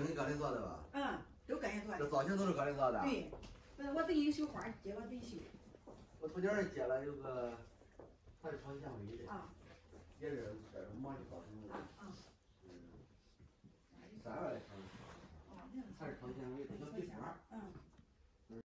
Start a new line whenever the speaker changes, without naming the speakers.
跟哥你做的吧？
都哥爷做的。
这造型都是哥你做的？
对，我等于绣花接我得绣。
我头前接了有个，他是炒纤维的。也是模具造型的。3万来块。还是炒纤维的小皮花。